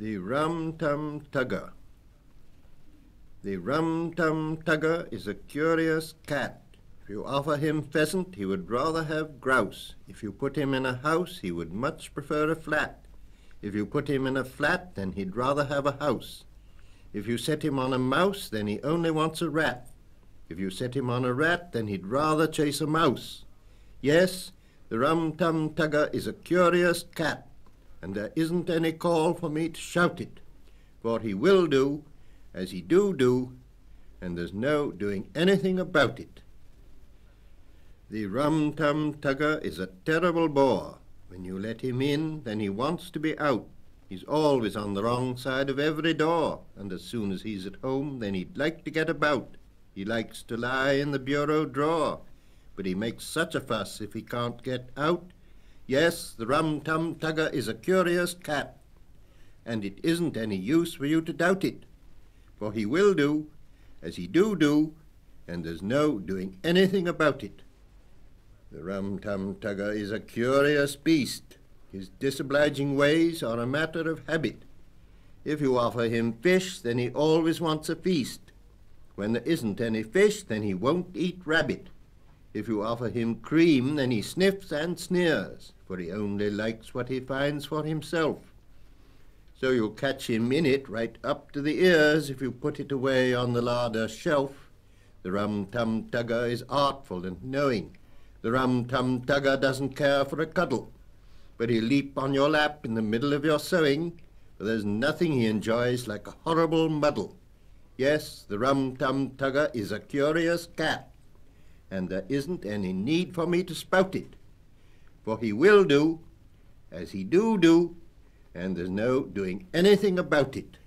The Rum-Tum-Tugger. The Rum-Tum-Tugger is a curious cat. If you offer him pheasant, he would rather have grouse. If you put him in a house, he would much prefer a flat. If you put him in a flat, then he'd rather have a house. If you set him on a mouse, then he only wants a rat. If you set him on a rat, then he'd rather chase a mouse. Yes, the Rum-Tum-Tugger is a curious cat, and there isn't any call for me to shout it, for he will do as he do, and there's no doing anything about it. The Rum-Tum-Tugger is a terrible bore. When you let him in, then he wants to be out. He's always on the wrong side of every door, and as soon as he's at home, then he'd like to get about. He likes to lie in the bureau drawer, but he makes such a fuss if he can't get out. Yes, the Rum-Tum-Tugger is a curious cat, and it isn't any use for you to doubt it, for he will do as he do, and there's no doing anything about it. The Rum-Tum-Tugger is a curious beast. His disobliging ways are a matter of habit. If you offer him fish, then he always wants a feast. When there isn't any fish, then he won't eat rabbit. If you offer him cream, then he sniffs and sneers, for he only likes what he finds for himself. So you'll catch him in it right up to the ears if you put it away on the larder shelf. The Rum-Tum-Tugger is artful and knowing. The Rum-Tum-Tugger doesn't care for a cuddle, but he'll leap on your lap in the middle of your sewing, for there's nothing he enjoys like a horrible muddle. Yes, the Rum-Tum-Tugger is a curious cat, and there isn't any need for me to spout it, for he will do as he do, and there's no doing anything about it.